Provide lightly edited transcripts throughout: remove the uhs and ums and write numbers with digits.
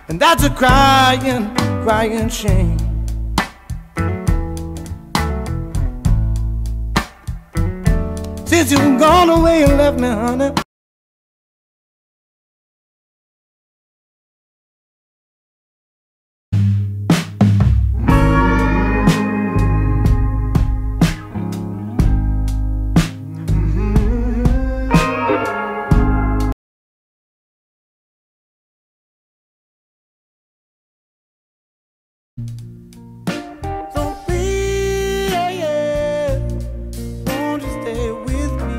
and that's a crying, crying shame. Since you've gone away and left me, honey, so please, won't you stay with me?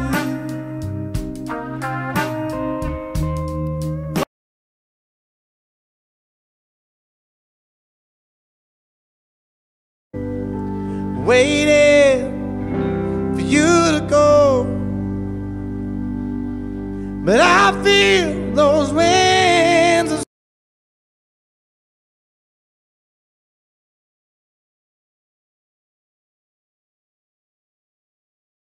Waiting for you to go, but I feel those winds